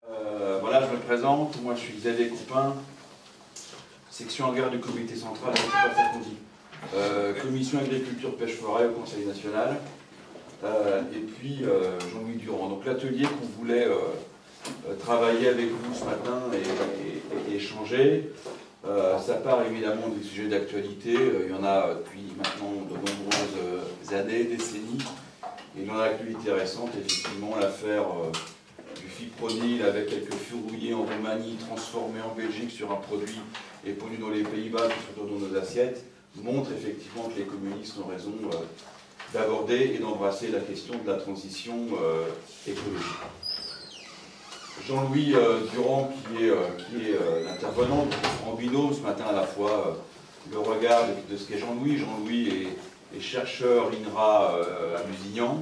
Voilà, je me présente. Moi, je suis Xavier Coupin, section hangar du comité central, c'est pas ça qu'on dit. Commission agriculture pêche forêt au Conseil national. Et puis Jean-Louis Durand. Donc l'atelier qu'on voulait travailler avec vous ce matin et échanger, ça part évidemment des sujets d'actualité. Il y en a depuis maintenant de nombreuses années, décennies. Et dans l'actualité récente, effectivement, l'affaire du fipronil avec quelques fûts en Roumanie, transformés en Belgique sur un produit épandus dans les Pays-Bas qui se retrouve dans nos assiettes, montre effectivement que les communistes ont raison d'aborder et d'embrasser la question de la transition écologique. Jean-Louis Durand, qui est l'intervenant en binôme ce matin, à la fois le regard de ce qu'est Jean-Louis. Jean-Louis est chercheur INRA à Lusignan.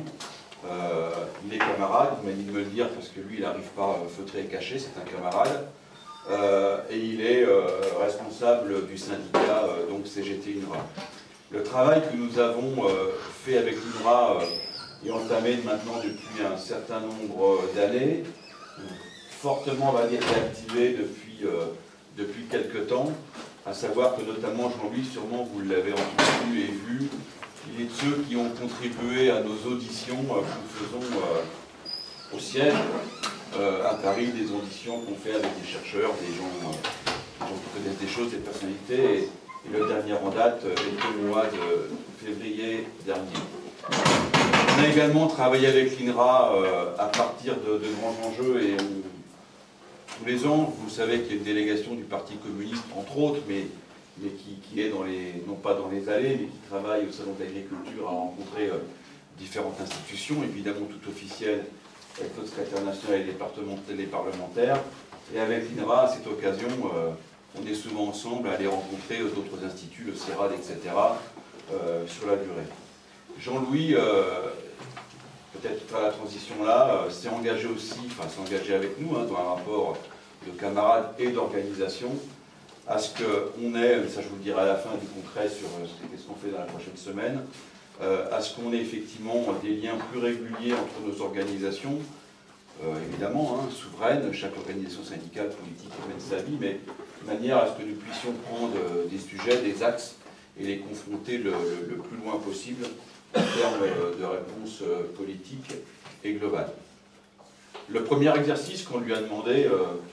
Il est camarade, il m'a dit de me le dire parce que lui, il n'arrive pas feutré et caché, c'est un camarade. Et il est responsable du syndicat donc CGT INRA. Le travail que nous avons fait avec l'INRA est entamé maintenant depuis un certain nombre d'années, fortement, on va dire, réactivé depuis quelques temps, à savoir que notamment Jean-Louis, sûrement vous l'avez entendu et vu, il est de ceux qui ont contribué à nos auditions que nous faisons au siège à Paris, des auditions qu'on fait avec des chercheurs, des gens qui connaissent des choses, des personnalités, et le dernier en date est au mois de février dernier. On a également travaillé avec l'INRA à partir de grands enjeux, et tous les ans, vous savez qu'il y a une délégation du Parti communiste, entre autres, mais qui est non pas dans les allées, mais qui travaille au Salon de l'Agriculture à rencontrer différentes institutions, évidemment toutes officielles, avec le secrétaire national et les parlementaires. Et avec l'INRA, à cette occasion, on est souvent ensemble à aller rencontrer d'autres instituts, le CERAD, etc., sur la durée. Jean-Louis, peut-être à la transition là, s'est engagé aussi, enfin s'est engagé avec nous, dans un rapport de camarades et d'organisation, à ce qu'on ait, ça je vous le dirai à la fin du concret sur ce qu'on fait dans la prochaine semaine, à ce qu'on ait effectivement des liens plus réguliers entre nos organisations, évidemment, souveraines, chaque organisation syndicale, politique mène sa vie, mais de manière à ce que nous puissions prendre des sujets, des axes, et les confronter le plus loin possible en termes de réponse politique et globale. Le premier exercice qu'on lui a demandé,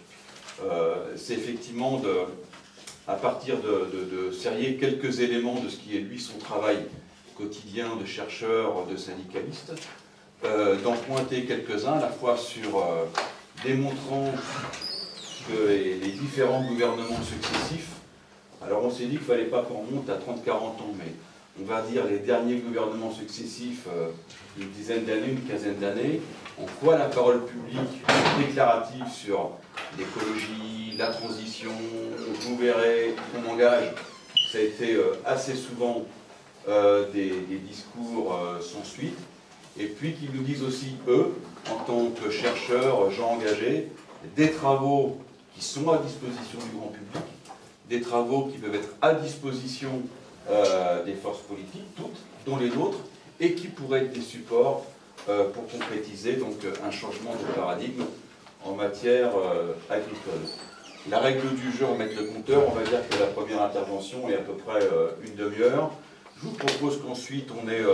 c'est effectivement à partir de serrer quelques éléments de ce qui est lui son travail quotidien de chercheur, de syndicaliste, d'en pointer quelques-uns, à la fois sur démontrant que les différents gouvernements successifs, alors on s'est dit qu'il ne fallait pas qu'on remonte à 30-40 ans, mais on va dire les derniers gouvernements successifs, une dizaine d'années, une quinzaine d'années, en quoi la parole publique déclarative sur l'écologie, la transition, vous verrez, on engage, ça a été assez souvent des discours sans suite, et puis qu'ils nous disent aussi, eux, en tant que chercheurs, gens engagés, des travaux qui sont à disposition du grand public, des travaux qui peuvent être à disposition des forces politiques, toutes, dont les nôtres, et qui pourraient être des supports pour concrétiser donc un changement de paradigme en matière agricole. La règle du jeu, on met le compteur, on va dire que la première intervention est à peu près une demi-heure. Je vous propose qu'ensuite on ait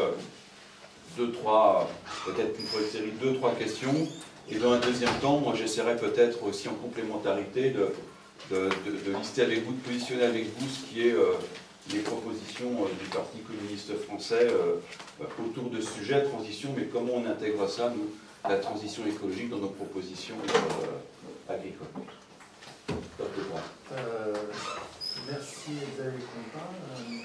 peut-être pour une série de 2-3 questions, et dans un deuxième temps, moi j'essaierai peut-être aussi en complémentarité de lister avec vous, de positionner avec vous ce qui est les propositions du Parti communiste français autour de ce sujet de transition, mais comment on intègre ça, nous, la transition écologique, dans nos propositions agricoles. Merci Xavier Coupin.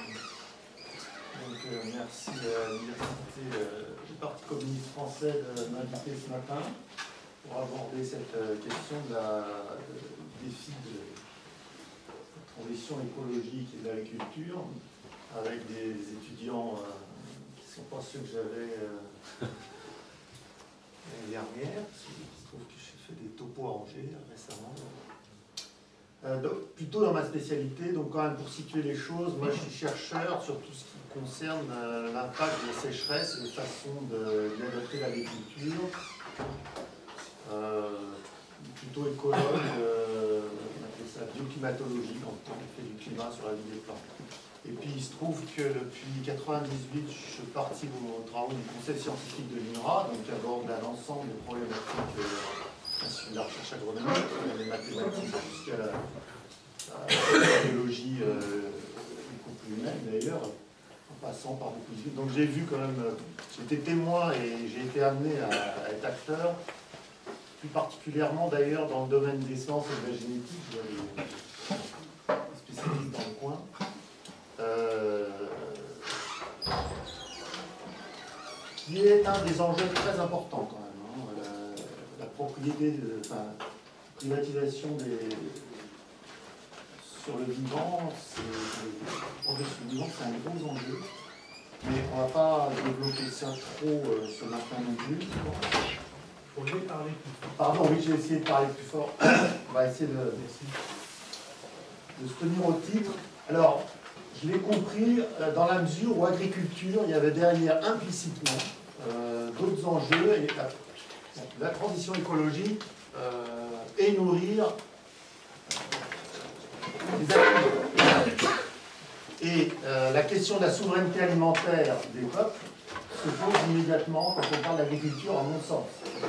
Merci à l'Université du Parti communiste français de m'inviter ce matin pour aborder cette question du défi de la transition écologique et de l'agriculture avec des étudiants qui ne sont pas ceux que j'avais l'année dernière, parce qu'il se trouve que j'ai fait des topos à Angers récemment. Plutôt dans ma spécialité, donc quand même pour situer les choses, moi je suis chercheur sur tout ce qui concerne l'impact des sécheresses et les façons d'adapter l'agriculture. plutôt écologue, on appelle ça bioclimatologie, quand on fait du climat sur la vie des plantes. Et puis il se trouve que depuis 1998, je suis parti aux travaux du conseil scientifique de l'INRA, donc qui aborde l'ensemble des problématiques de la recherche agronomique, les mathématiques jusqu'à la biologie beaucoup plus humaine d'ailleurs, en passant par beaucoup de... Donc j'ai vu quand même, j'étais témoin et j'ai été amené à être acteur, plus particulièrement d'ailleurs dans le domaine des sciences et de la génétique, il y a des spécialistes dans le coin. Qui est un des enjeux très importants quand même, hein, la propriété, enfin, privatisation sur le vivant, c'est un gros enjeu, mais on ne va pas développer ça trop ce matin non plus. Il faudrait parler plus fort. Pardon, oui, j'ai essayé de parler plus fort. On va essayer de se tenir au titre. Alors, je l'ai compris dans la mesure où agriculture, il y avait derrière implicitement d'autres enjeux, et la transition écologique et nourrir les agriculteurs. Et la question de la souveraineté alimentaire des peuples se pose immédiatement quand on parle d'agriculture, à mon sens.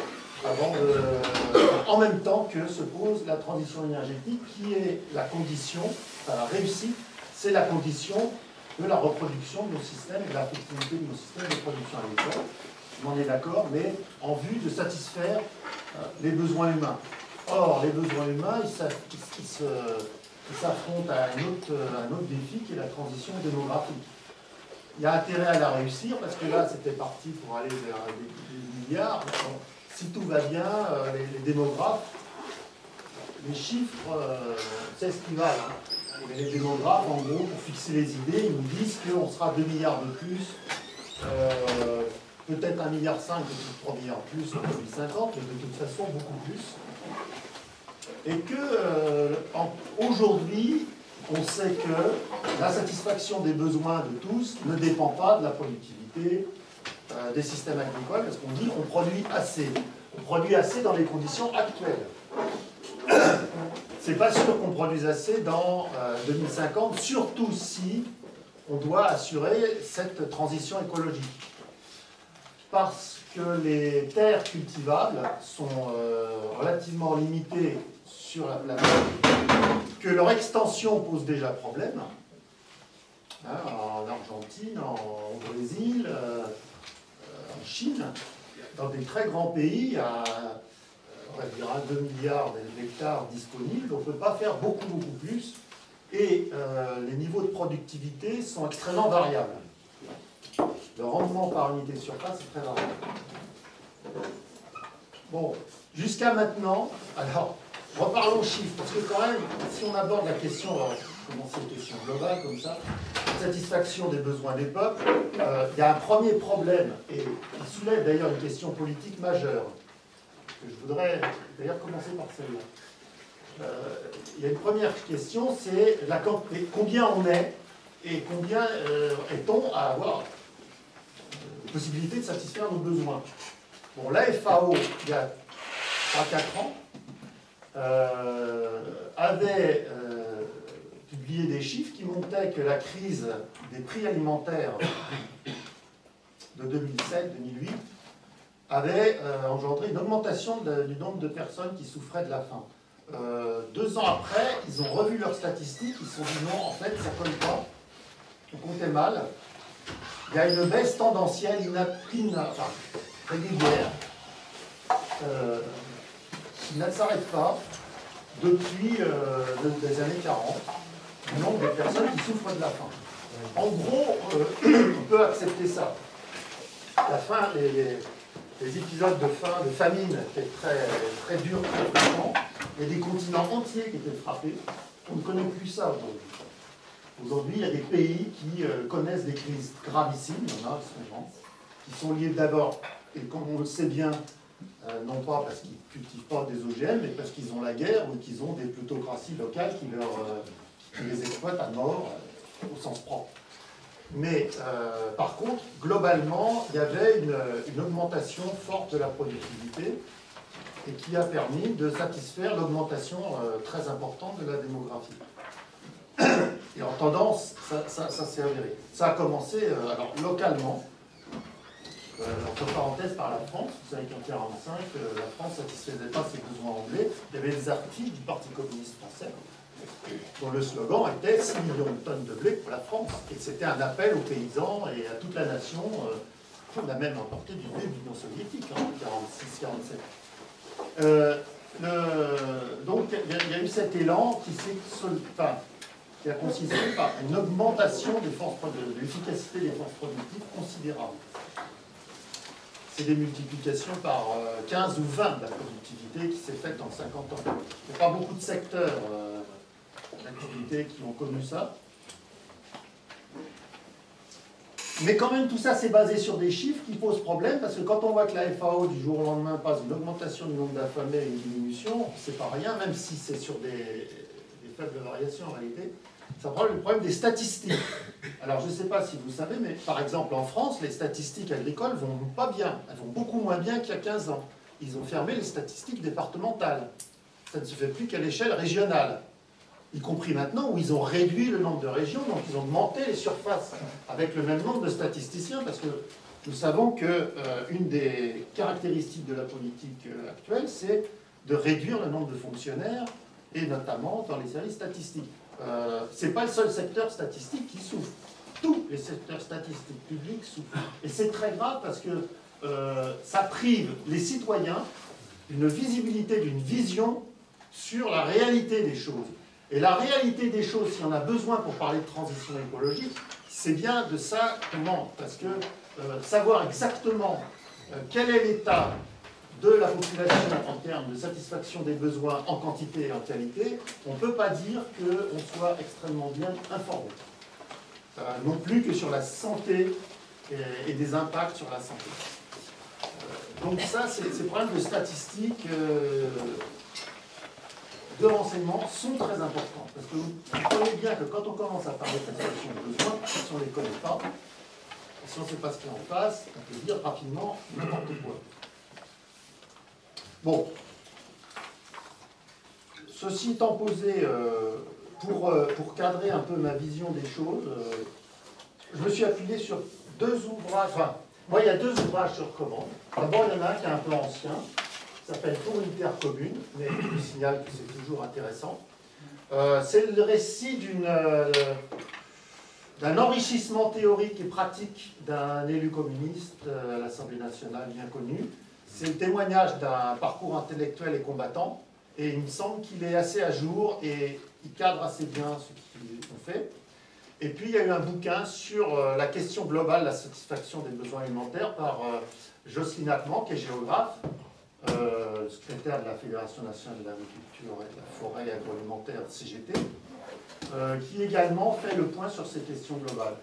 En même temps que se pose la transition énergétique, qui est la condition, enfin la réussite, c'est la condition de la reproduction de nos systèmes et de la flexibilité de nos systèmes de production agricole. On est d'accord, mais en vue de satisfaire les besoins humains. Or, les besoins humains, ils s'affrontent à un autre défi qui est la transition démographique. Il y a intérêt à la réussir parce que là, c'était parti pour aller vers des milliards. Si tout va bien, les démographes, les chiffres, c'est ce qu'ils valent. Mais les démographes, en gros, pour fixer les idées, ils nous disent qu'on sera 2 milliards de plus, peut-être 1,5 milliard, peut-être 3 milliards de plus en 2050, mais de toute façon beaucoup plus. Et que aujourd'hui, on sait que la satisfaction des besoins de tous ne dépend pas de la productivité des systèmes agricoles, parce qu'on dit qu'on produit assez. On produit assez dans les conditions actuelles. C'est pas sûr qu'on produise assez dans 2050, surtout si on doit assurer cette transition écologique. Parce que les terres cultivables sont relativement limitées sur la planète, que leur extension pose déjà problème, hein, en Argentine, au Brésil, en Chine, dans des très grands pays, on va dire 2 milliards d'hectares disponibles, on ne peut pas faire beaucoup plus, et les niveaux de productivité sont extrêmement variables. Le rendement par unité de surface est très variable. Bon, jusqu'à maintenant, alors, reparlons chiffres, parce que quand même, si on aborde la question, on va commencer une question globale comme ça, satisfaction des besoins des peuples, il y a un premier problème, et qui soulève d'ailleurs une question politique majeure, que je voudrais d'ailleurs commencer par celle-là. Il y a une première question, c'est combien on est, et combien est-on à avoir la possibilité de satisfaire nos besoins. Bon, la FAO, il y a 3-4 ans, avait publié des chiffres qui montraient que la crise des prix alimentaires de 2007-2008 avait engendré une augmentation du nombre de personnes qui souffraient de la faim. 2 ans après, ils ont revu leurs statistiques, ils se sont dit non, en fait, ça ne colle pas, on comptait mal. Il y a une baisse tendancielle régulière qui ne s'arrête pas depuis les années 40, du nombre de personnes qui souffrent de la faim. En gros, on peut accepter ça. La faim, les épisodes de faim, de famine étaient très durs, très fréquents. Il y a des continents entiers qui étaient frappés. On ne connaît plus ça aujourd'hui. Aujourd'hui, il y a des pays qui connaissent des crises gravissimes, il y en a qui sont liées d'abord, et comme on le sait bien, non pas parce qu'ils ne cultivent pas des OGM, mais parce qu'ils ont la guerre ou qu'ils ont des plutocraties locales qui les exploitent à mort au sens propre. Mais par contre, globalement, il y avait une augmentation forte de la productivité et qui a permis de satisfaire l'augmentation très importante de la démographie. Et en tendance, ça s'est avéré. Ça a commencé alors, localement, entre parenthèses par la France. Vous savez qu'en 1945, la France ne satisfaisait pas ses besoins en blé. Il y avait des articles du Parti communiste français dont le slogan était 6 millions de tonnes de blé pour la France. Et c'était un appel aux paysans et à toute la nation. On a même emporté du blé de l'Union soviétique en 1946-1947. Donc il y a eu cet élan qui a consisté par une augmentation de l'efficacité des forces productives considérable. C'est des multiplications par 15 ou 20 de la productivité qui s'est faite en 50 ans. Il n'y a pas beaucoup de secteurs d'activité qui ont connu ça. Mais quand même, tout ça, c'est basé sur des chiffres qui posent problème, parce que quand on voit que la FAO, du jour au lendemain, passe une augmentation du nombre d'affamés et une diminution, c'est pas rien, même si c'est sur des faibles variations en réalité. Ça prend le problème des statistiques. Alors, je ne sais pas si vous savez, mais par exemple, en France, les statistiques agricoles vont pas bien. Elles vont beaucoup moins bien qu'il y a 15 ans. Ils ont fermé les statistiques départementales. Ça ne se fait plus qu'à l'échelle régionale. Y compris maintenant où ils ont réduit le nombre de régions, donc ils ont augmenté les surfaces avec le même nombre de statisticiens, parce que nous savons qu'une des caractéristiques de la politique actuelle, c'est de réduire le nombre de fonctionnaires, et notamment dans les services statistiques. Ce n'est pas le seul secteur statistique qui souffre. Tous les secteurs statistiques publics souffrent. Et c'est très grave parce que ça prive les citoyens d'une visibilité, d'une vision sur la réalité des choses. Et la réalité des choses, si on a besoin pour parler de transition écologique, c'est bien de ça qu'on manque. Parce que savoir exactement quel est l'état de la population en termes de satisfaction des besoins en quantité et en qualité, on ne peut pas dire qu'on soit extrêmement bien informé. Non plus que sur la santé et des impacts sur la santé. Donc ça, ces problèmes de statistiques, de renseignement sont très importants. Parce que vous comprenez bien que quand on commence à parler de satisfaction de besoins, si on ne les connaît pas, si on ne sait pas ce qu'il y a en face, on peut dire rapidement n'importe quoi. Bon, ceci étant posé, pour cadrer un peu ma vision des choses, je me suis appuyé sur deux ouvrages. Enfin, moi, il y a deux ouvrages sur commande. D'abord, il y en a un qui est un peu ancien, qui s'appelle Pour une terre commune, mais je vous signale que c'est toujours intéressant. C'est le récit d'un enrichissement théorique et pratique d'un élu communiste à l'Assemblée nationale bien connu. C'est le témoignage d'un parcours intellectuel et combattant, et il me semble qu'il est assez à jour et il cadre assez bien ce qu'ils ont fait. Et puis il y a eu un bouquin sur la question globale de la satisfaction des besoins alimentaires par Jocelyne Atman, qui est géographe, secrétaire de la Fédération nationale de l'agriculture et de la forêt agroalimentaire CGT, qui également fait le point sur ces questions globales.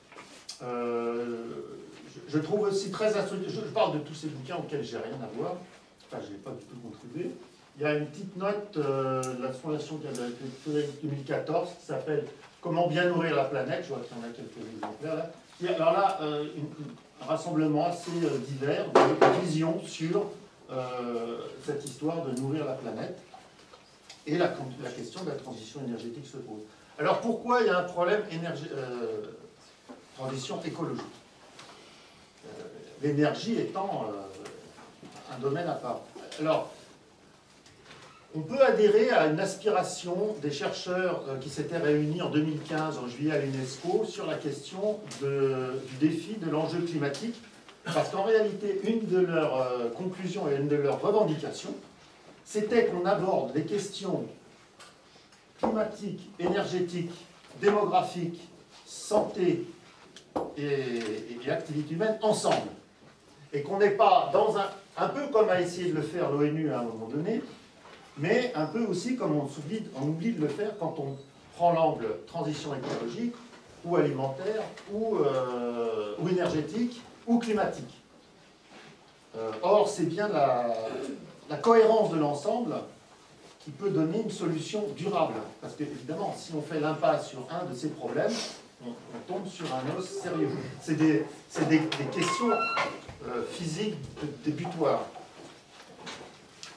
Je trouve aussi très instructif. Je parle de tous ces bouquins auxquels j'ai rien à voir, enfin je n'ai pas du tout contribué. Il y a une petite note de la Fondation qui a été faite en 2014 qui s'appelle Comment bien nourrir la planète. Je vois qu'il y en a quelques exemplaires là. Alors là, un rassemblement assez divers de visions sur cette histoire de nourrir la planète, et la question de la transition énergétique se pose. Alors pourquoi il y a un problème transition écologique, l'énergie étant un domaine à part. Alors, on peut adhérer à une aspiration des chercheurs qui s'étaient réunis en 2015, en juillet, à l'UNESCO, sur la question du défi de l'enjeu climatique, parce qu'en réalité, une de leurs conclusions et une de leurs revendications, c'était qu'on aborde les questions climatiques, énergétiques, démographiques, santé et activité humaine ensemble. Et qu'on n'est pas dans un peu comme a essayé de le faire l'ONU à un moment donné, mais un peu aussi comme on oublie de le faire quand on prend l'angle transition écologique, ou alimentaire, ou énergétique, ou climatique. Or, c'est bien la cohérence de l'ensemble qui peut donner une solution durable. Parce que, évidemment, si on fait l'impasse sur un de ces problèmes, on tombe sur un os sérieux. C'est des questions physiques débutoires.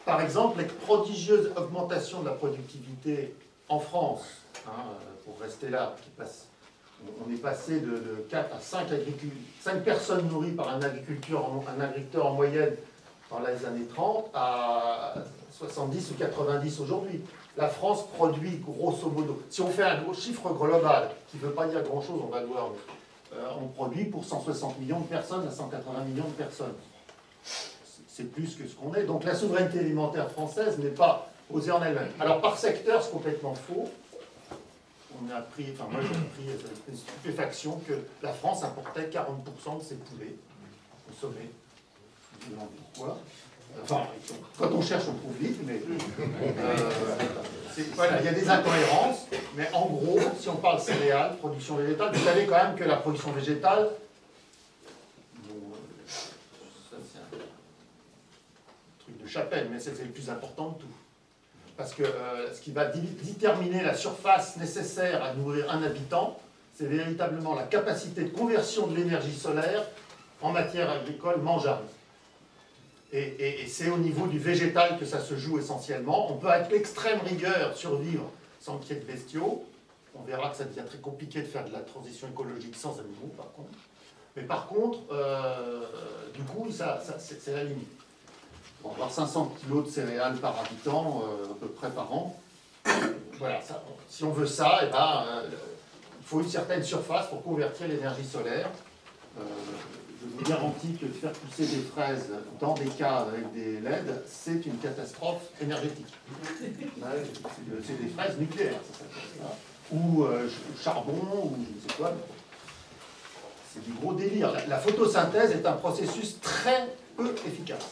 par exemple, les prodigieuses augmentations de la productivité en France, hein, pour rester là, on est passé de 4 à 5 personnes nourries par un agriculteur en moyenne dans les années 30 à 70 ou 90 aujourd'hui. La France produit grosso modo, si on fait un gros chiffre global, qui ne veut pas dire grand-chose, on va le voir, on produit pour 160 millions de personnes à 180 millions de personnes. C'est plus que ce qu'on est. Donc la souveraineté alimentaire française n'est pas posée en elle-même. Alors par secteur, c'est complètement faux. On a appris, enfin moi j'ai appris avec une stupéfaction que la France importait 40% de ses poulets consommés. Je me demande pourquoi. Enfin, quand on cherche, on trouve vite, mais voilà, il y a des incohérences, mais en gros, si on parle céréales, production végétale, vous savez quand même que la production végétale, bon, ça c'est un truc de chapelle, mais c'est le plus important de tout. Parce que ce qui va déterminer la surface nécessaire à nourrir un habitant, c'est véritablement la capacité de conversion de l'énergie solaire en matière agricole mangeable. Et c'est au niveau du végétal que ça se joue essentiellement. On peut avec l'extrême rigueur survivre sans qu'il y ait de bestiaux. On verra que ça devient très compliqué de faire de la transition écologique sans animaux, par contre. Mais par contre, du coup, c'est la limite. On va avoir 500 kg de céréales par habitant, à peu près par an. Voilà, ça, si on veut ça, eh ben, il faut une certaine surface pour convertir l'énergie solaire. Je vous garantis que de faire pousser des fraises dans des caves avec des LED, c'est une catastrophe énergétique. C'est des fraises nucléaires, ça s'appelle ça. Ou charbon, ou je ne sais quoi. C'est du gros délire. La photosynthèse est un processus très peu efficace.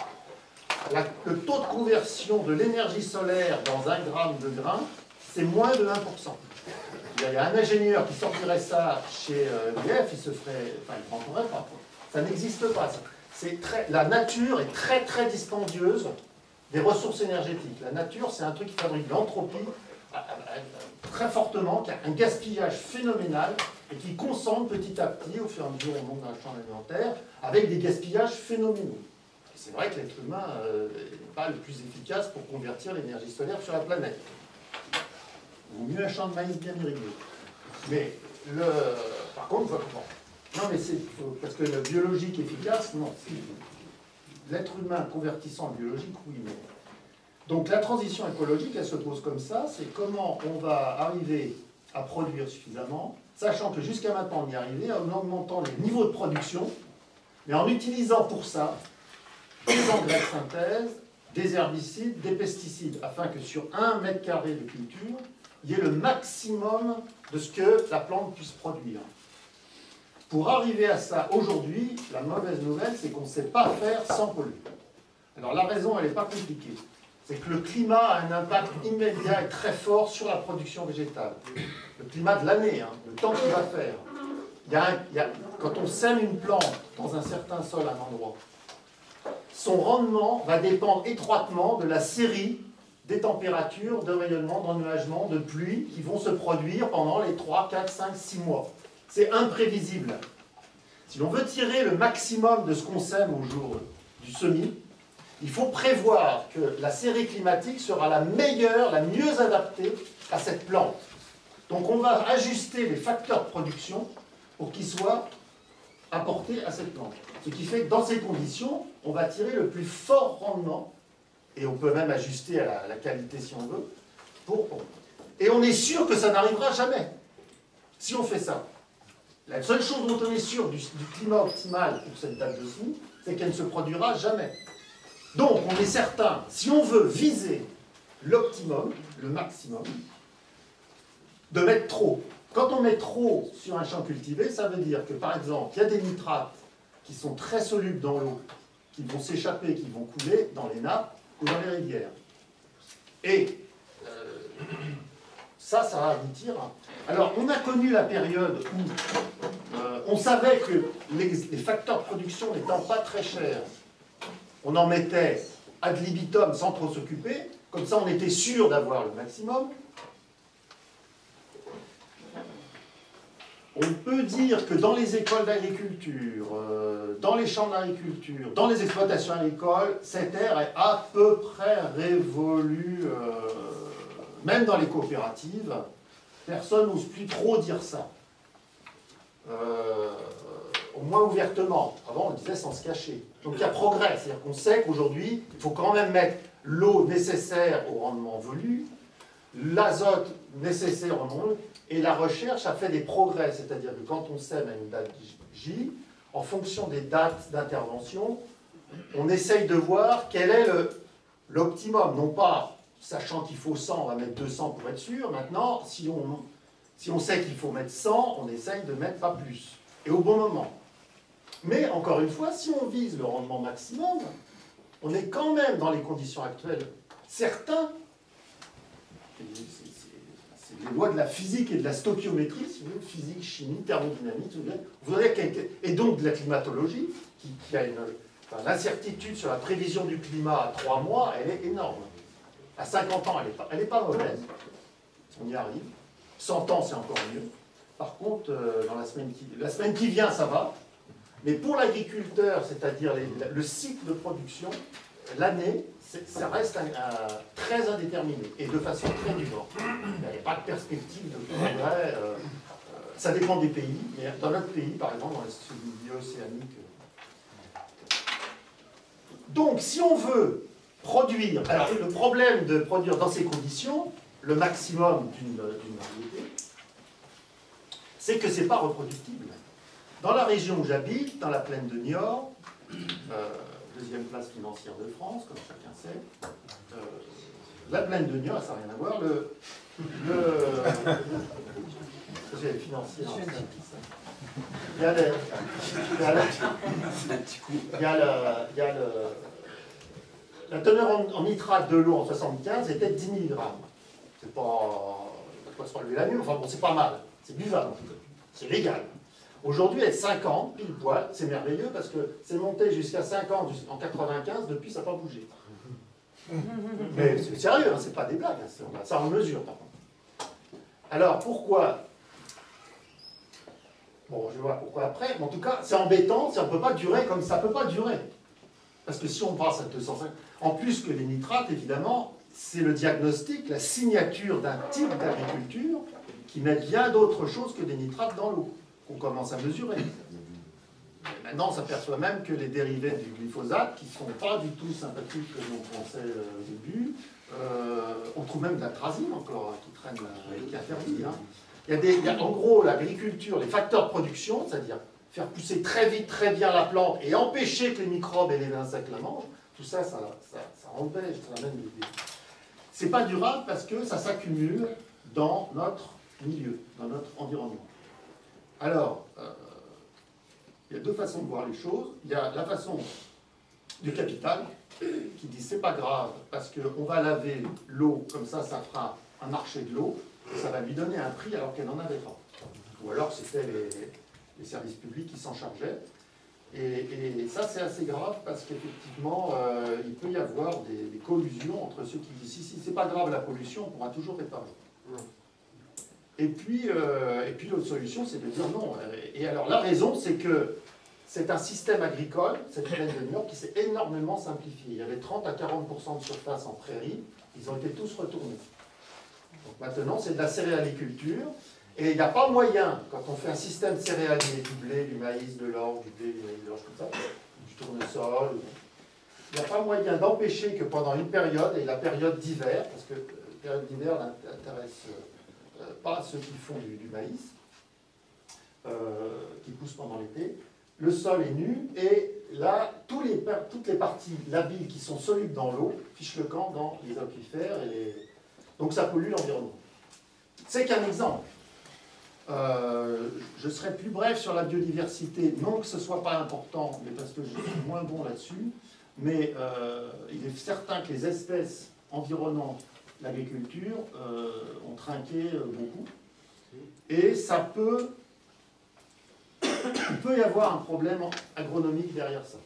Le taux de conversion de l'énergie solaire dans 1 gramme de grain, c'est moins de 1%. Il y a un ingénieur qui sortirait ça chez EDF, il se ferait, enfin il ne rentrerait pas. Ça n'existe pas. La nature est très très dispendieuse des ressources énergétiques. La nature, c'est un truc qui fabrique de l'entropie très fortement, qui a un gaspillage phénoménal et qui concentre petit à petit, au fur et à mesure où on monte dans la chaîne alimentaire, avec des gaspillages phénoménaux. C'est vrai que l'être humain n'est pas le plus efficace pour convertir l'énergie solaire sur la planète. Il vaut mieux un champ de maïs bien irrigué. Mais, par contre, non, mais c'est parce que le biologique efficace, non. L'être humain convertissant le biologique, oui, mais... Donc la transition écologique, elle se pose comme ça, c'est comment on va arriver à produire suffisamment, sachant que jusqu'à maintenant on y est arrivé en augmentant les niveaux de production, mais en utilisant pour ça des engrais de synthèse, des herbicides, des pesticides, afin que sur 1 mètre carré de culture, il y ait le maximum de ce que la plante puisse produire. Pour arriver à ça, aujourd'hui, la mauvaise nouvelle, c'est qu'on ne sait pas faire sans polluer. Alors la raison, elle n'est pas compliquée. C'est que le climat a un impact immédiat et très fort sur la production végétale. Le climat de l'année, hein, le temps qu'il va faire. Quand on sème une plante dans un certain sol à un endroit, son rendement va dépendre étroitement de la série des températures, de rayonnement, d'ennuagement, de pluie qui vont se produire pendant les 3, 4, 5, 6 mois. C'est imprévisible. Si l'on veut tirer le maximum de ce qu'on sème au jour du semis, il faut prévoir que la série climatique sera la meilleure, la mieux adaptée à cette plante. Donc on va ajuster les facteurs de production pour qu'ils soient apportés à cette plante. Ce qui fait que dans ces conditions, on va tirer le plus fort rendement, et on peut même ajuster à la qualité si on veut, et on est sûr que ça n'arrivera jamais, si on fait ça. La seule chose dont on est sûr du climat optimal pour cette date de semis, c'est qu'elle ne se produira jamais. Donc on est certain, si on veut viser l'optimum, le maximum, de mettre trop. Quand on met trop sur un champ cultivé, ça veut dire que par exemple, il y a des nitrates qui sont très solubles dans l'eau, qui vont s'échapper, qui vont couler dans les nappes ou dans les rivières. Et ça va aboutir à... Alors, on a connu la période où on savait que les facteurs de production n'étant pas très chers, on en mettait ad libitum sans trop s'occuper, comme ça on était sûr d'avoir le maximum. On peut dire que dans les écoles d'agriculture, dans les champs d'agriculture, dans les exploitations agricoles, cette ère est à peu près révolue, même dans les coopératives. Personne n'ose plus trop dire ça. Au moins ouvertement. Avant, on le disait sans se cacher. Donc il y a progrès. C'est-à-dire qu'on sait qu'aujourd'hui, il faut quand même mettre l'eau nécessaire au rendement voulu, l'azote nécessaire au rendement voulu, et la recherche a fait des progrès. C'est-à-dire que quand on sème à une date J, en fonction des dates d'intervention, on essaye de voir quel est l'optimum. Non pas, sachant qu'il faut 100, on va mettre 200 pour être sûr. Maintenant, si on sait qu'il faut mettre 100, on essaye de mettre pas plus. Et au bon moment. Mais, encore une fois, si on vise le rendement maximum, on est quand même, dans les conditions actuelles, certains, c'est les lois de la physique et de la stoichiométrie, si vous voulez, physique, chimie, thermodynamique, vous voyez, et donc de la climatologie, qui a l'incertitude sur la prévision du climat à 3 mois, elle est énorme. À 50 ans, elle n'est pas mauvaise, on y arrive. 100 ans, c'est encore mieux. Par contre, dans la semaine qui vient, ça va. Mais pour l'agriculteur, c'est-à-dire le cycle de production, l'année, ça reste très indéterminé et de façon très dure. Il n'y a pas de perspective de progrès. Ça dépend des pays. Mais dans notre pays, par exemple, dans les milieux océaniques. Donc, si on veut produire... Alors, le problème de produire dans ces conditions, le maximum d'une variété, c'est que ce n'est pas reproductible. Dans la région où j'habite, dans la plaine de Niort, deuxième place financière de France, comme chacun sait, la plaine de Niort, ça n'a rien à voir, j'ai financier, il y a la teneur en nitrate de l'eau en 75 était de 10 mg. C'est pas se relever la nuit, enfin bon, c'est pas mal, c'est buvable en tout cas, c'est légal. Aujourd'hui, elle est 50, pile poil, c'est merveilleux parce que c'est monté jusqu'à 50 en 95, depuis ça n'a pas bougé. Mais c'est sérieux, hein, c'est pas des blagues, hein, ça en mesure par contre. Alors pourquoi? Bon, je vais voir pourquoi après, mais en tout cas, c'est embêtant, ça ne peut pas durer comme ça ne peut pas durer. Parce que si on passe à 250, en plus que les nitrates, évidemment, c'est le diagnostic, la signature d'un type d'agriculture qui met bien d'autres choses que des nitrates dans l'eau, qu'on commence à mesurer. Maintenant, on s'aperçoit même que les dérivés du glyphosate, qui ne sont pas du tout sympathiques comme on pensait au début, on trouve même de l'atrazine encore, qui traîne, qui est interdit. Hein. Il y a en gros, l'agriculture, les facteurs de production, c'est-à-dire faire pousser très vite, très bien la plante et empêcher que les microbes et les insectes la mangent, tout ça, ça empêche, ça amène des... C'est pas durable parce que ça s'accumule dans notre milieu, dans notre environnement. Alors, il y a deux façons de voir les choses. Il y a la façon du capital, qui dit c'est pas grave, parce qu'on va laver l'eau, comme ça fera un marché de l'eau, et ça va lui donner un prix alors qu'elle n'en avait pas. Ou alors c'était les services publics qui s'en chargeaient. Et ça, c'est assez grave parce qu'effectivement, il peut y avoir des collusions entre ceux qui disent si c'est pas grave la pollution, on pourra toujours réparer. Et puis l'autre solution, c'est de dire non. Et alors la raison, c'est que c'est un système agricole, cette plaine de Niort, qui s'est énormément simplifié. Il y avait 30 à 40% de surface en prairie, ils ont été tous retournés. Donc maintenant, c'est de la céréaliculture. Et il n'y a pas moyen, quand on fait un système céréalier, du blé, du maïs, de l'orge, du blé, du maïs, de l'orge, comme ça, du tournesol, il n'y a pas moyen d'empêcher que pendant une période, et la période d'hiver, parce que la période d'hiver n'intéresse pas ceux qui font du maïs, qui pousse pendant l'été, le sol est nu, et là, toutes les parties labiles qui sont solubles dans l'eau fichent le camp dans les aquifères, donc ça pollue l'environnement. C'est qu'un exemple. Je serai plus bref sur la biodiversité, non que ce ne soit pas important, mais parce que je suis moins bon là-dessus, mais il est certain que les espèces environnantes l'agriculture ont trinqué beaucoup, et il peut y avoir un problème agronomique derrière ça.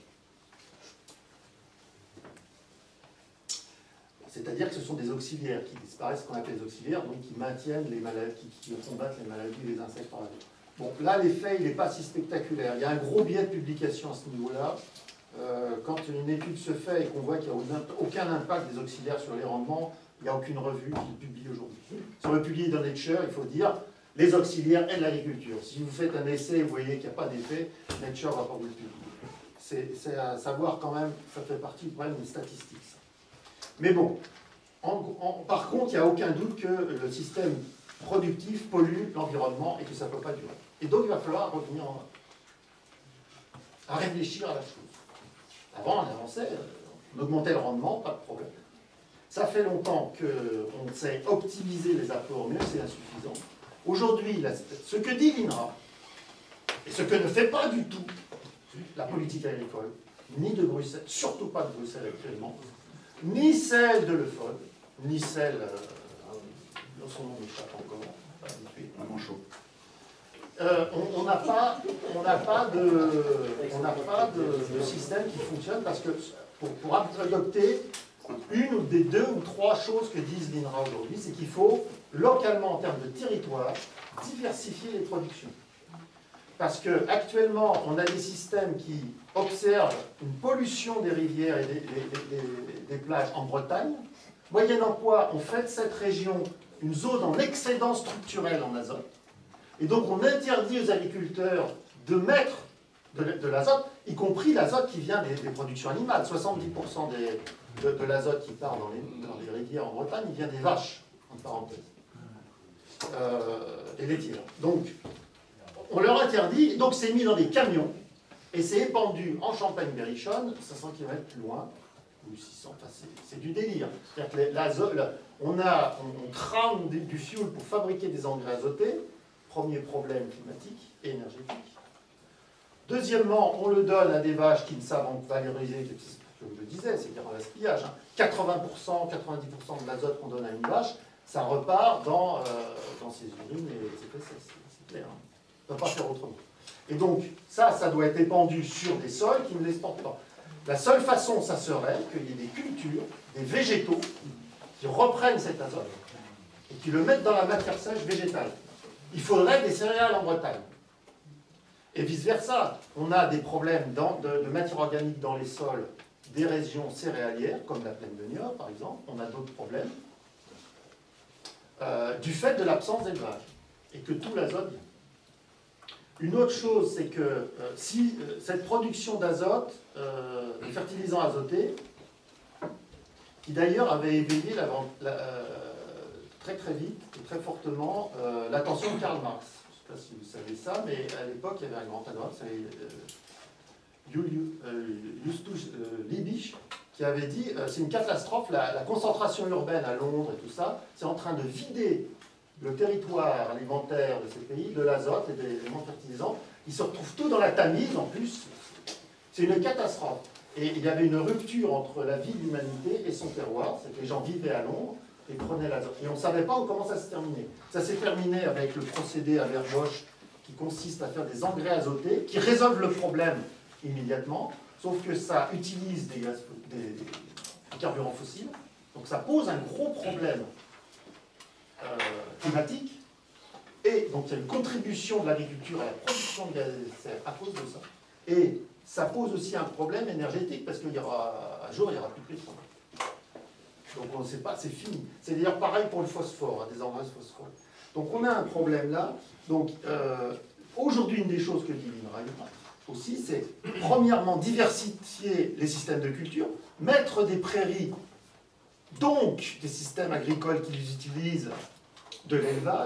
C'est-à-dire que ce sont des auxiliaires qui disparaissent, ce qu'on appelle les auxiliaires, donc qui maintiennent les maladies, qui combattent les maladies des insectes par la vie. Bon, là, l'effet, il n'est pas si spectaculaire. Il y a un gros biais de publication à ce niveau-là. Quand une étude se fait et qu'on voit qu'il n'y a aucun impact des auxiliaires sur les rendements, il n'y a aucune revue qui publie aujourd'hui. Si on veut publier dans Nature, il faut dire les auxiliaires aident l'agriculture. Si vous faites un essai et vous voyez qu'il n'y a pas d'effet, Nature ne va pas vous le publier. C'est à savoir quand même, ça fait partie du problème des statistiques. Ça. Mais bon, par contre, il n'y a aucun doute que le système productif pollue l'environnement et que ça ne peut pas durer. Et donc, il va falloir revenir à réfléchir à la chose. Avant, on avançait, on augmentait le rendement, pas de problème. Ça fait longtemps qu'on sait optimiser les apports, mais c'est insuffisant. Aujourd'hui, ce que dit l'INRA, et ce que ne fait pas du tout la politique agricole, ni de Bruxelles, surtout pas de Bruxelles actuellement, ni celle de l'EFOD, ni celle, son nom m'échappe encore, pas habitué, Vraiment chaud. on n'a pas de système qui fonctionne parce que pour adopter une ou des deux ou trois choses que disent l'INRA aujourd'hui, c'est qu'il faut localement, en termes de territoire, diversifier les productions. Parce qu'actuellement, on a des systèmes qui observent une pollution des rivières et des plages en Bretagne, moyennant quoi on fait de cette région une zone en excédent structurel en azote. Et donc on interdit aux agriculteurs de mettre de l'azote, y compris l'azote qui vient des productions animales. 70% de l'azote qui part dans les rivières en Bretagne, il vient des vaches, en parenthèse, et laitières. Donc on leur interdit, donc c'est mis dans des camions, et c'est épandu en Champagne-Berrichonne, 500 km plus loin, ou 600, enfin c'est du délire. C'est-à-dire que on crame du fioul pour fabriquer des engrais azotés, premier problème climatique et énergétique. Deuxièmement, on le donne à des vaches qui ne savent valoriser, je vous le disais, c'est un gaspillage. 80%, 90% de l'azote qu'on donne à une vache, ça repart dans ses urines et ses fesses, c'est clair. On ne peut pas faire autrement. Et donc, ça doit être épandu sur des sols qui ne les portent pas. La seule façon, ça serait qu'il y ait des cultures, des végétaux, qui reprennent cet azote et qui le mettent dans la matière sèche végétale. Il faudrait des céréales en Bretagne. Et vice-versa. On a des problèmes de matière organique dans les sols des régions céréalières, comme la plaine de Niort, par exemple. On a d'autres problèmes du fait de l'absence d'élevage et que tout l'azote vient. Une autre chose, c'est que si cette production d'azote, de fertilisants azotés, qui d'ailleurs avait éveillé très très vite et très fortement l'attention de Karl Marx. Je ne sais pas si vous savez ça, mais à l'époque, il y avait un grand agrégate, Justus Liebig, qui avait dit c'est une catastrophe, la concentration urbaine à Londres et tout ça, c'est en train de vider le territoire alimentaire de ces pays de l'azote et des éléments fertilisants. Ils se retrouvent tout dans la Tamise, en plus. C'est une catastrophe. Et il y avait une rupture entre la vie de l'humanité et son terroir, c'est que les gens vivaient à Londres et prenaient l'azote. Et on ne savait pas comment ça se terminait. Ça s'est terminé avec le procédé à Bosch qui consiste à faire des engrais azotés qui résolvent le problème immédiatement, sauf que ça utilise des carburants fossiles, donc ça pose un gros problème climatique, et donc il y a une contribution de l'agriculture à la production de gaz à effet de serre à cause de ça. Et ça pose aussi un problème énergétique, parce qu'il y aura un jour, il n'y aura plus de pétrole. Donc on ne sait pas, c'est fini. C'est d'ailleurs pareil pour le phosphore, des engrais phosphore. Donc on a un problème là. Donc aujourd'hui, une des choses que dit l'INRA aussi, c'est premièrement diversifier les systèmes de culture, mettre des prairies, donc des systèmes agricoles qui les utilisent, de l'élevage,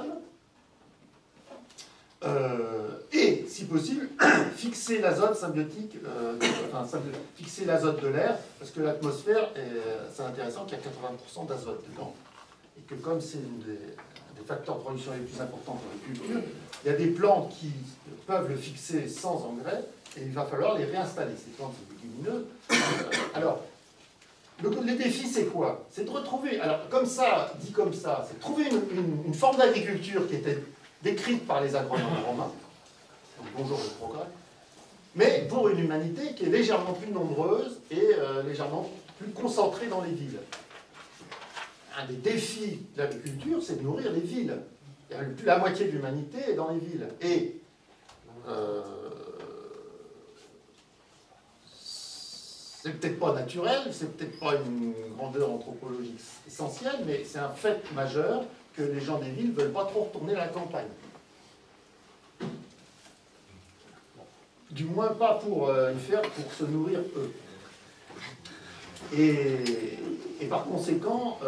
et, si possible, fixer l'azote symbiotique, fixer l'azote de l'air, parce que l'atmosphère, c'est intéressant qu'il y a 80% d'azote dedans, et que comme c'est un des facteurs de production les plus importants pour les cultures, il y a des plantes qui peuvent le fixer sans engrais, et il va falloir les réinstaller. Ces plantes, c'est des légumineuses. Alors, le défi, c'est quoi? C'est de retrouver, alors comme ça, dit comme ça, c'est de trouver une forme d'agriculture qui était décrite par les agronomes romains, donc bonjour le progrès, mais pour une humanité qui est légèrement plus nombreuse et légèrement plus concentrée dans les villes. Un des défis de l'agriculture, c'est de nourrir les villes. Plus la moitié de l'humanité est dans les villes. Et c'est peut-être pas naturel, c'est peut-être pas une grandeur anthropologique essentielle, mais c'est un fait majeur que les gens des villes ne veulent pas trop retourner à la campagne. Du moins pas pour y faire, pour se nourrir eux. Et par conséquent,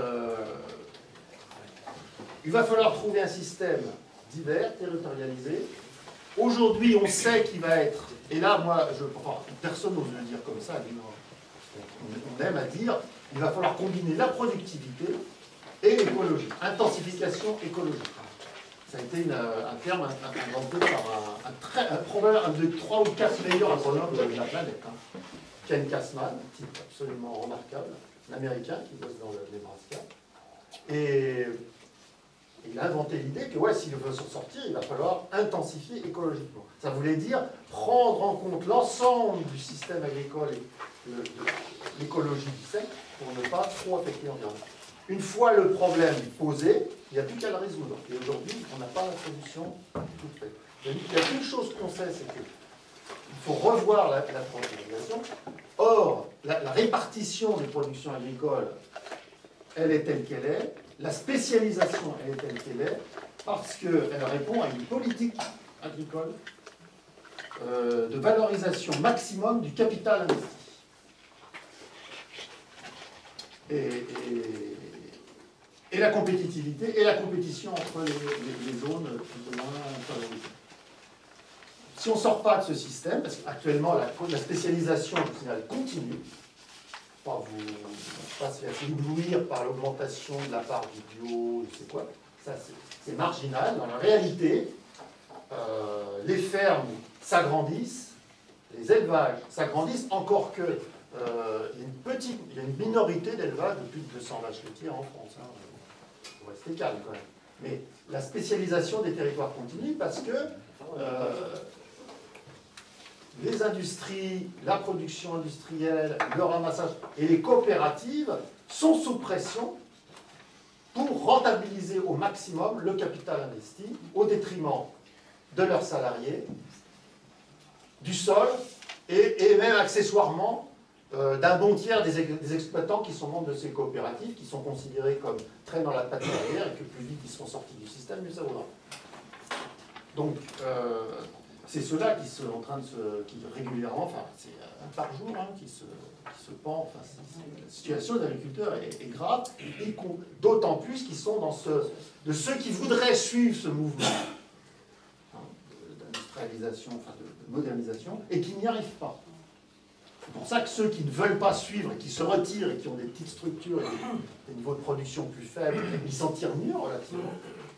il va falloir trouver un système divers, territorialisé. Aujourd'hui, on sait qu'il va être, et là, moi, personne n'ose le dire comme ça, on aime à dire, il va falloir combiner la productivité et l'écologie, intensification écologique. Ça a été un terme inventé par probablement un des 3 ou 4 meilleurs agronome de la planète. Ken Kassman, un type absolument remarquable, un Américain qui bosse dans le Nebraska. Et il a inventé l'idée que s'il veut s'en sortir, il va falloir intensifier écologiquement. Ça voulait dire prendre en compte l'ensemble du système agricole et de l'écologie du sec pour ne pas trop affecter l'environnement. Une fois le problème posé, il n'y a plus qu'à le résoudre. Et aujourd'hui, on n'a pas la solution toute faite. Il y a qu'une chose qu'on sait, c'est qu'il faut revoir la productisation. Or, la répartition des productions agricoles, elle est telle qu'elle est. La spécialisation, elle est telle qu'elle est, parce qu'elle répond à une politique agricole de valorisation maximum du capital investi. Et la compétitivité et la compétition entre les zones plus ou moins favorisées. Si on ne sort pas de ce système, parce qu'actuellement la spécialisation, je signale, continue, pas se faire éblouir par l'augmentation de la part du bio, je sais quoi, ça c'est marginal. Dans la réalité, les fermes s'agrandissent, les élevages s'agrandissent, encore que il y a une minorité d'élevages de plus de 200 vaches laitières en France. Il faut rester calme quand même. Mais la spécialisation des territoires continue parce que les industries, la production industrielle, le ramassage et les coopératives sont sous pression pour rentabiliser au maximum le capital investi au détriment de leurs salariés, du sol et même accessoirement d'un bon tiers des exploitants qui sont membres de ces coopératives, qui sont considérés comme très dans la patte arrière et que plus vite ils seront sortis du système, mieux ça vaudra. Donc, c'est ceux-là qui sont en train qui régulièrement, enfin, c'est un par jour, qui se pend. Enfin, la situation des agriculteurs est grave, et d'autant plus qu'ils sont de ceux qui voudraient suivre ce mouvement d'industrialisation, enfin de modernisation, et qui n'y arrivent pas. C'est pour ça que ceux qui ne veulent pas suivre et qui se retirent et qui ont des petites structures et des niveaux de production plus faibles, ils s'en tirent mieux relativement.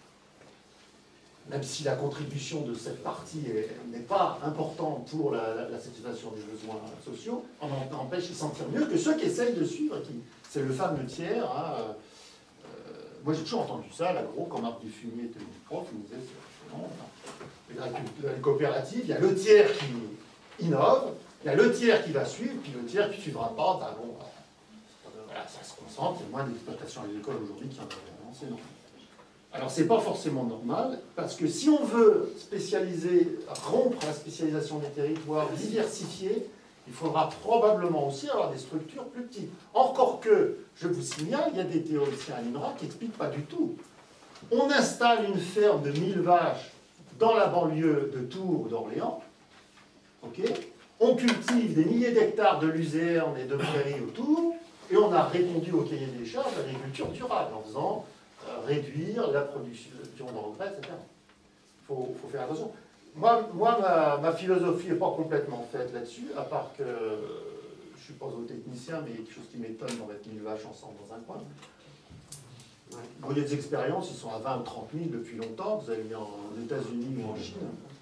Même si la contribution de cette partie n'est pas importante pour la satisfaction des besoins sociaux, on empêche qu'ils s'en tirent mieux que ceux qui essayent de suivre. C'est le fameux tiers. Moi j'ai toujours entendu ça, l'agro, quand Marc Dufumier était prof, il me disait non, les coopératives, il y a le tiers qui innove, il y a le tiers qui va suivre, puis le tiers qui ne suivra pas, voilà, ça se concentre, il y a moins d'exploitation agricole aujourd'hui qu'il y en avait avant, c'est normal. Alors c'est pas forcément normal, parce que si on veut rompre la spécialisation des territoires, diversifier, il faudra probablement aussi avoir des structures plus petites. Encore que, je vous signale, il y a des théoriciens à l'INRA qui n'expliquent pas du tout. On installe une ferme de 1000 vaches dans la banlieue de Tours ou d'Orléans, ok, on cultive des milliers d'hectares de luzerne et de prairies autour, et on a répondu au cahier des charges de l'agriculture durable en faisant réduire la production d'engrais, etc. Il faut faire attention. Moi ma philosophie n'est pas complètement faite là-dessus, à part que je ne suis pas zootechnicien, mais il y a quelque chose qui m'étonne d'en mettre 1000 vaches ensemble dans un coin. Bon, il y a des expériences, ils sont à 20 ou 30 000 depuis longtemps, vous avez mis aux États-Unis ou en Chine.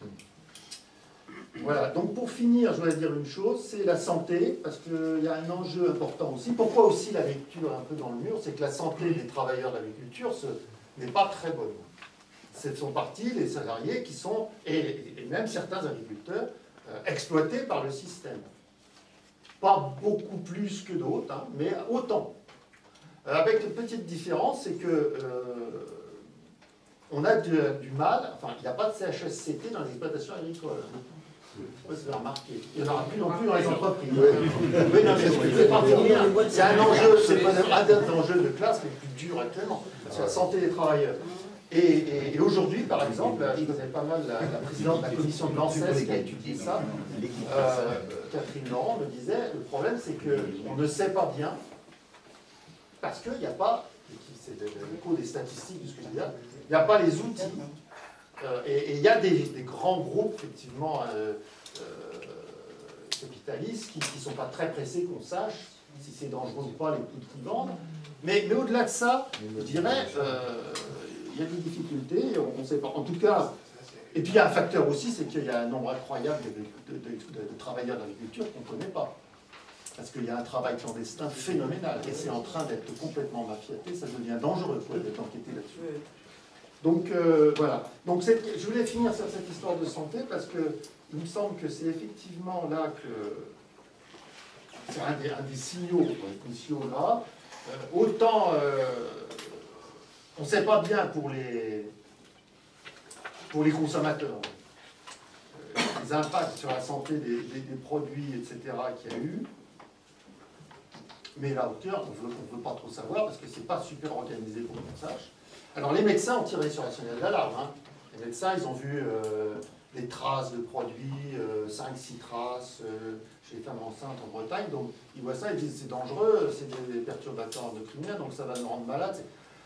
Voilà, donc pour finir, je voudrais dire une chose, c'est la santé, parce qu'il y a un enjeu important aussi. Pourquoi aussi l'agriculture est un peu dans le mur? C'est que la santé des travailleurs de l'agriculture n'est pas très bonne. Ce sont partis les salariés qui sont, et même certains agriculteurs, exploités par le système. Pas beaucoup plus que d'autres, mais autant. Avec une petite différence, c'est que on a du mal, enfin, il n'y a pas de CHSCT dans les exploitations agricoles. Ouais, c'est remarqué. Il n'y en aura plus non plus dans les entreprises. Oui, non, c'est pas pour rien. C'est un enjeu, c'est un des enjeux de classe les plus durs actuellement. C'est la santé des travailleurs. Et aujourd'hui, par exemple, je connais pas mal la présidente de la commission de l'ANSES qui a étudié ça, Catherine Laurent me disait, le problème c'est qu'on ne sait pas bien, parce qu'il n'y a pas, c'est l'écho des statistiques de ce que je dis là, il n'y a pas les outils. Et il y a des grands groupes, effectivement, capitalistes, qui ne sont pas très pressés qu'on sache si c'est dangereux ou pas les prix qu'ils vendent. Mais au-delà de ça, je dirais, il y a des difficultés, on ne sait pas. En tout cas, et puis il y a un facteur aussi, c'est qu'il y a un nombre incroyable de travailleurs d'agriculture qu'on ne connaît pas. Parce qu'il y a un travail clandestin phénoménal, et c'est en train d'être complètement mafiaté, ça devient dangereux d'être enquêté là-dessus. Donc voilà. Donc je voulais finir sur cette histoire de santé parce que il me semble que c'est effectivement là que c'est un des signaux là. Autant on ne sait pas bien pour les consommateurs les impacts sur la santé des produits, etc. qu'il y a eu. Mais la hauteur, on ne veut pas trop savoir parce que c'est pas super organisé pour qu'on sache. Alors les médecins ont tiré sur la sonnette d'alarme. Hein. Les médecins, ils ont vu des traces de produits, 5-6 traces chez les femmes enceintes en Bretagne. Donc ils voient ça, ils disent c'est dangereux, c'est des perturbateurs endocriniens, donc ça va nous rendre malades.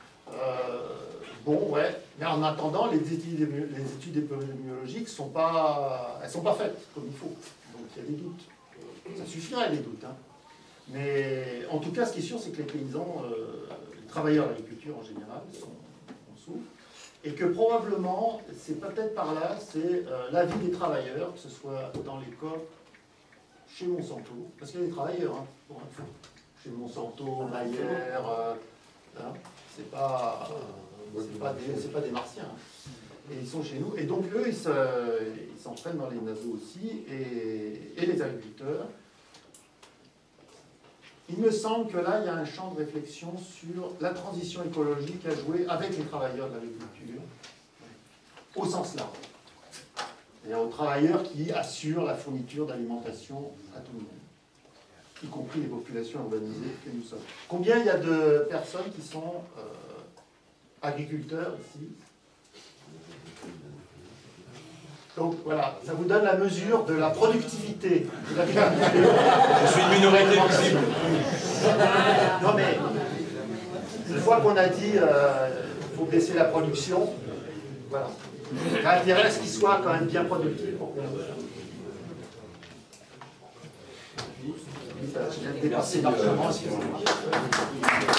Bon, ouais. Mais en attendant, les études épidémiologiques sont pas faites comme il faut. Donc il y a des doutes. Ça suffirait les doutes. Hein. Mais en tout cas, ce qui est sûr, c'est que les paysans, les travailleurs de l'agriculture en général, en souffrent. Et que probablement, c'est peut-être par là, c'est la vie des travailleurs, que ce soit dans les COP, chez Monsanto, parce qu'il y a des travailleurs, hein, pour info. Chez Monsanto, Mayer, hein, c'est pas des martiens. Hein. Et ils sont chez nous. Et donc, eux, ils s'entraînent dans les naseaux aussi, et les agriculteurs. Il me semble que là, il y a un champ de réflexion sur la transition écologique à jouer avec les travailleurs de l'agriculture, au sens large. C'est-à-dire aux travailleurs qui assurent la fourniture d'alimentation à tout le monde, y compris les populations urbanisées que nous sommes. Combien il y a de personnes qui sont agriculteurs ici? Donc voilà, ça vous donne la mesure de la productivité de l'agriculture. Je suis une minorité visible. Non mais, une fois qu'on a dit il faut baisser la production, voilà. Il y a intérêt à ce qu'il soit quand même bien productif pour qu'on... Je viens de dépasser largement, excusez-moi.